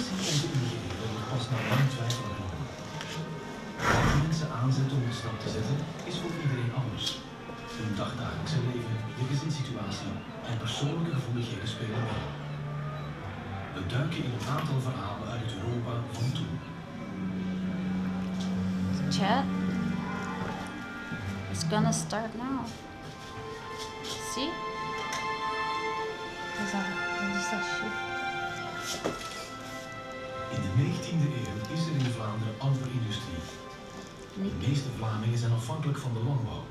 Actie om te immigreren wordt pas na lang twijfelen genomen. Wat mensen aanzet om een stap te zetten, is voor iedereen anders. Hun dagdagelijkse leven, de gezinssituatie en persoonlijke gevoeligheden spelen mee. We duiken in een aantal verhalen uit het Europa van toen. Chat. It's gonna start now. See? What is that shit? In de 19e eeuw is er in Vlaanderen amper industrie. De meeste Vlamingen zijn afhankelijk van de landbouw.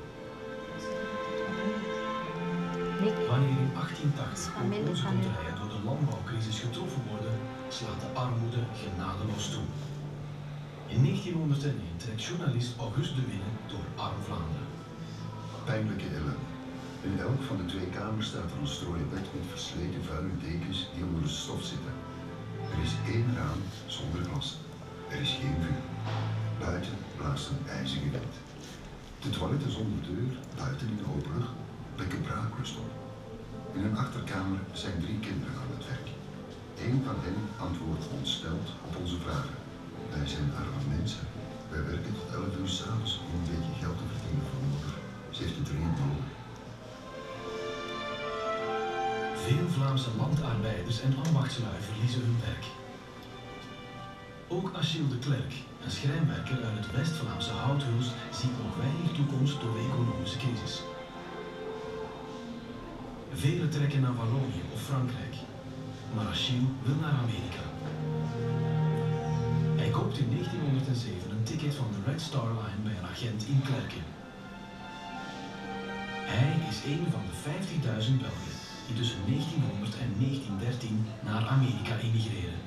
Wanneer in 1880 ook onze contraien door de landbouwcrisis getroffen worden, slaat de armoede genadeloos toe. In 1901 trekt journalist Auguste de Winne door arm Vlaanderen. Pijnlijke ellende. In elk van de twee kamers staat er een strooien bed met versleten vuile dekens die onder de stof zitten. Er is één raam zonder glas. Er is geen vuur. Buiten blaast een ijzige wind. De toiletten zonder deur, buiten in de open lucht, plekken braaklust op. In een achterkamer zijn 3 kinderen aan het werk. Eén van hen antwoordt ontsteld op onze vragen. Wij zijn arme mensen. Wij werken tot 11 uur 's avonds om een beetje geld te verdienen voor moeder. Ze heeft het dringend nodig. Veel Vlaamse landarbeiders en ambachtslui verliezen hun werk. Ook Achille DeClerck, een schrijnwerker uit het West-Vlaamse Houthulst, ziet nog weinig toekomst door de economische crisis. Velen trekken naar Wallonië of Frankrijk, maar Achille wil naar Amerika. Hij koopt in 1907 een ticket van de Red Star Line bij een agent in Klerken. Hij is een van de 50.000 Belgen die tussen 1900 en 1913 naar Amerika emigreren.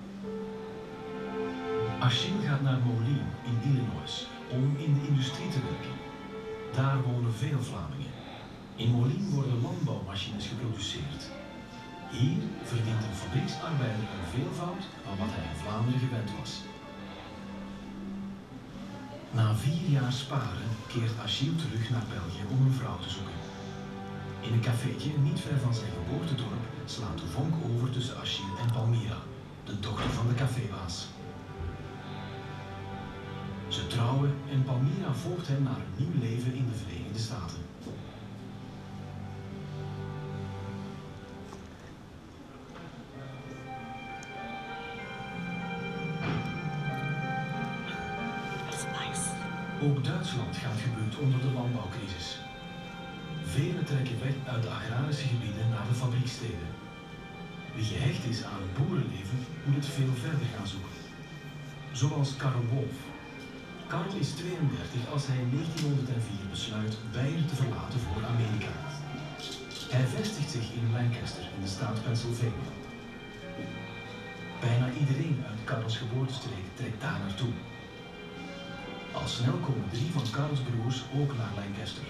Achille gaat naar Moline in Illinois om in de industrie te werken. Daar wonen veel Vlamingen. In Moline worden landbouwmachines geproduceerd. Hier verdient een fabrieksarbeider een veelvoud van wat hij in Vlaanderen gewend was. Na 4 jaar sparen keert Achille terug naar België om een vrouw te zoeken. In een cafeetje niet ver van zijn geboortedorp slaat de vonk over tussen Achille en Palmira, de dochter van de cafébaas. Ze trouwen en Palmira volgt hem naar een nieuw leven in de Verenigde Staten. Ook Duitsland gaat gebukt onder de landbouwcrisis. Velen trekken weg uit de agrarische gebieden naar de fabrieksteden. Wie gehecht is aan het boerenleven, moet het veel verder gaan zoeken. Zoals Karl Wolf. Karl is 32 als hij in 1904 besluit Beier te verlaten voor Amerika. Hij vestigt zich in Lancaster in de staat Pennsylvania. Bijna iedereen uit Karls geboortestreek trekt daar naartoe. Al snel komen 3 van Karls broers ook naar Lancaster.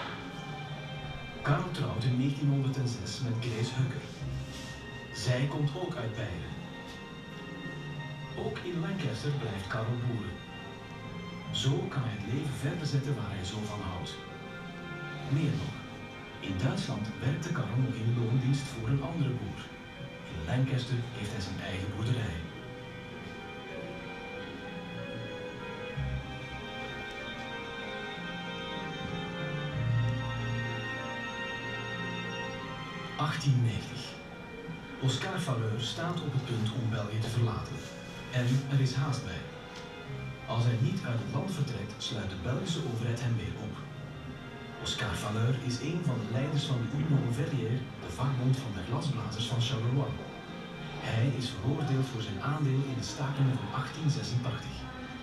Karl trouwt in 1906 met Grace Hucker. Zij komt ook uit Beieren. Ook in Lancaster blijft Karl boeren. Zo kan hij het leven verder zetten waar hij zo van houdt. Meer nog, in Duitsland werkte Karl nog in loondienst voor een andere boer. In Lancaster heeft hij zijn eigen boerderij. Oscar Valeur staat op het punt om België te verlaten. En er is haast bij. Als hij niet uit het land vertrekt, sluit de Belgische overheid hem weer op. Oscar Valeur is een van de leiders van de Union Verrière, de vakbond van de glasblazers van Charleroi. Hij is veroordeeld voor zijn aandeel in de stakingen van 1886.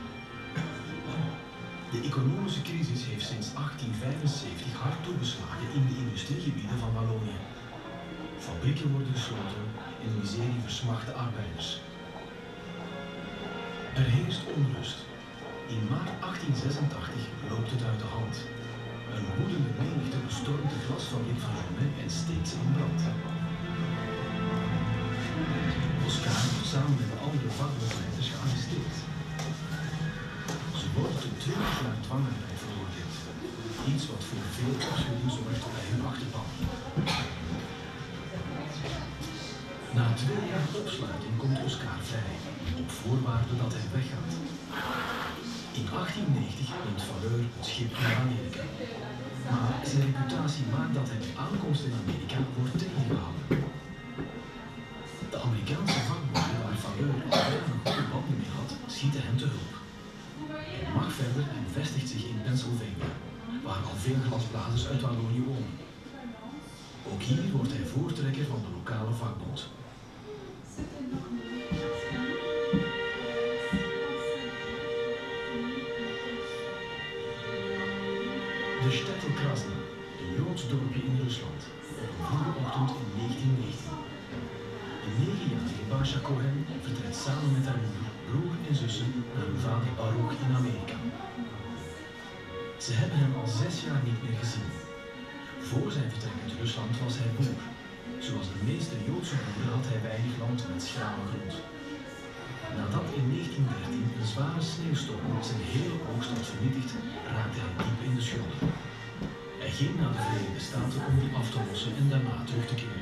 De economische crisis heeft sinds 1875 hard toegeslagen in de industriegebieden van Wallonië. Fabrieken worden gesloten en de miserie versmacht de arbeiders. Er heerst onrust. In maart 1886 loopt het uit de hand. Een woedende menigte bestormt de glasfabriek van Jomet en steekt ze in brand. Oscar wordt samen met de andere vakbondsleiders gearresteerd. Ze worden tot 20 jaar dwangarbeid veroordeeld. Iets wat voor veel opschudding zorgt bij hun achterban. Na 2 jaar opsluiting komt Oscar vrij. voorwaarde dat hij weggaat. In 1890 neemt Valeur het schip naar Amerika. Maar zijn reputatie maakt dat hij bij aankomst in Amerika wordt tegengehouden. De Amerikaanse vakbonden waar Valeur al jaren goede banden mee had, schieten hem te hulp. Hij mag verder en vestigt zich in Pennsylvania, waar al veel glasblazers uit Wallonië wonen. Ook hier wordt hij voortrekker van de lokale vakbond. De Stettelkrasny, een Joods dorpje in Rusland, op een vroege ochtend in 1919. De 9-jarige Basha Cohen vertrekt samen met haar moeder, broer en zussen naar hun vader Baruch in Amerika. Ze hebben hem al 6 jaar niet meer gezien. Voor zijn vertrek uit Rusland was hij boer. Zoals de meeste Joodse boeren had hij weinig land met schrale grond. Nadat in 1913 een zware sneeuwstorm zijn hele oogst had vernietigd, raakte hij diep in de schulden. Hij ging naar de Verenigde Staten om die af te lossen en daarna terug te keren.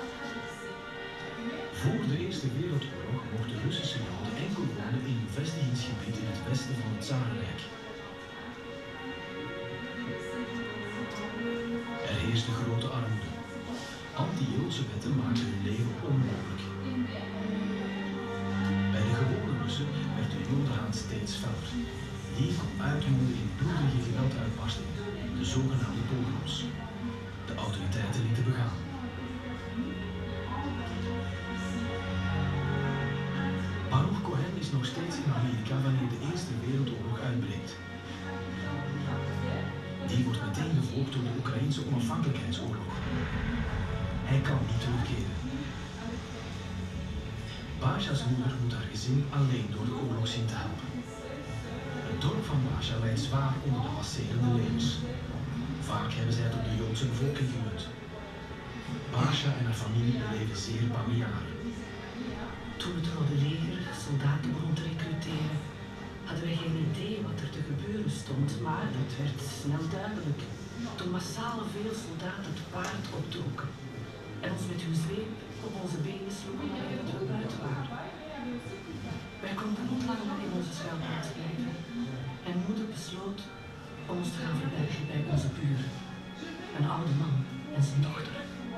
Voor de Eerste Wereldoorlog mochten Russische Joden enkel wonen in een vestigingsgebied in het westen van het Tsarenrijk. Er heerste grote armoede. Anti-Joodse wetten maakten hun leven onmogelijk. Bij de gewone Russen werd de Jodenhaat steeds feller. Die kon uitmonden in bloedige gewelduitbarstingen, de zogenaamde pogroms. De autoriteiten lieten begaan. Baruch Cohen is nog steeds in Amerika wanneer de Eerste Wereldoorlog uitbreekt. Die wordt meteen gevolgd door de Oekraïense onafhankelijkheidsoorlog. Hij kan niet terugkeren. Basha's moeder moet haar gezin alleen door de oorlog zien te helpen. Het dorp van Basha lijdt zwaar onder de passerende levens. Vaak hebben zij het op de Joodse bevolking gemunt. Basha en haar familie beleven zeer bange jaren. Toen het Rode Leger soldaten begon te recruteren, hadden wij geen idee wat er te gebeuren stond, maar dat werd snel duidelijk toen massaal veel soldaten te paard optrokken en ons met hun zweep op onze benen sloegen wanneer we buiten waren. Wij konden niet langer in onze schuilplaats blijven en moeder besloot om ons te gaan verbergen bij onze buren, een oude man en zijn dochter.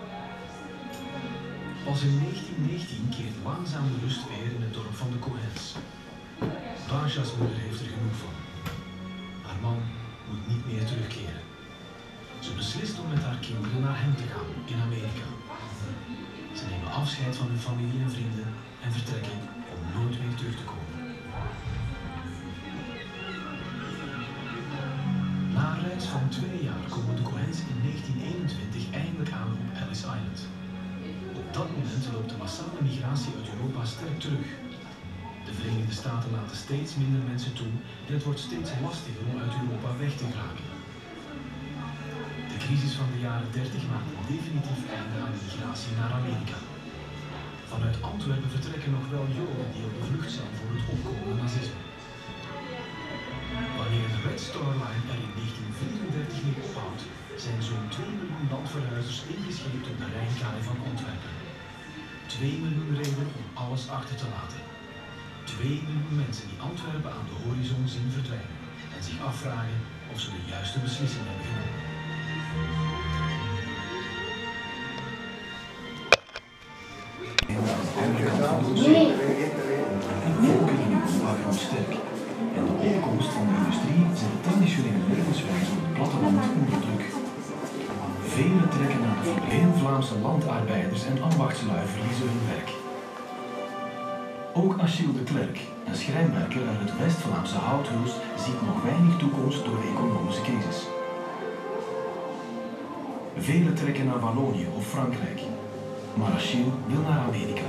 Pas in 1919 keert langzaam de rust weer in het dorp van de Cohens. Basha's moeder heeft er genoeg van. Haar man moet niet meer terugkeren. Ze beslist om met haar kinderen naar hem te gaan, in Amerika. Ze nemen afscheid van hun familie en vrienden en vertrekken om nooit meer terug te komen. Na een reis van 2 jaar komen de Cohens in 1921 eindelijk aan op Ellis Island. Op dat moment loopt de massale migratie uit Europa sterk terug. De Verenigde Staten laten steeds minder mensen toe en het wordt steeds lastiger om uit Europa weg te geraken. De crisis van de jaren 30 maakt een definitief einde aan de migratie naar Amerika. Vanuit Antwerpen vertrekken nog wel Joden die op de vlucht zijn voor het opkomende nazisme. Wanneer de Red Star Line er in 1934 mee ophoudt, zijn zo'n 2 miljoen landverhuizers ingescheept op de Rijnkaai van Antwerpen. 2 miljoen redenen om alles achter te laten. 2 miljoen mensen die Antwerpen aan de horizon zien verdwijnen en zich afvragen of ze de juiste beslissing hebben genomen. De bevolking in Europa groeit sterk en de opkomst van de industrie zet de traditionele levenswijze op het platteland onder druk. Velen trekken naar de veel Vlaamse landarbeiders en ambachtslui verliezen hun werk. Ook Achille DeClerck, een schrijnwerker uit het West-Vlaamse Houthulst, ziet nog weinig toekomst door de economische crisis. Velen trekken naar Wallonië of Frankrijk, maar Achille wil naar Amerika.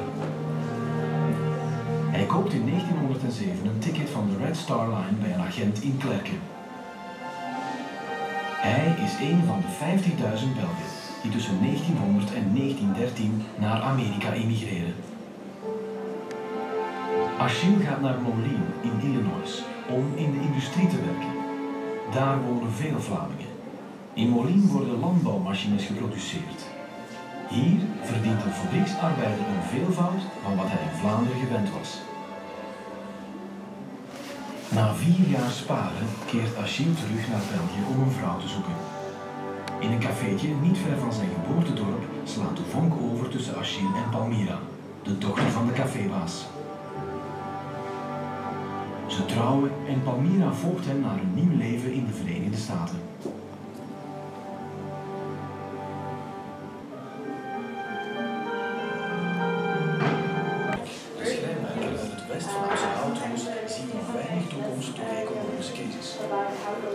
Hij koopt in 1907 een ticket van de Red Star Line bij een agent in Klerken. Hij is een van de 50.000 Belgen die tussen 1900 en 1913 naar Amerika emigreren. Achille gaat naar Moline in Illinois om in de industrie te werken. Daar wonen veel Vlamingen. In Moline worden landbouwmachines geproduceerd. Hier verdient een fabrieksarbeider een veelvoud van wat hij in Vlaanderen gewend was. Na 4 jaar sparen keert Achille terug naar België om een vrouw te zoeken. In een cafeetje niet ver van zijn geboortedorp slaat de vonk over tussen Achille en Palmira, de dochter van de cafébaas. Ze trouwen en Palmira volgt hem naar een nieuw leven in de Verenigde Staten. De schrijnwerker uit het West-Vlaamse Houthuis zien nog weinig toekomst door de economische crisis.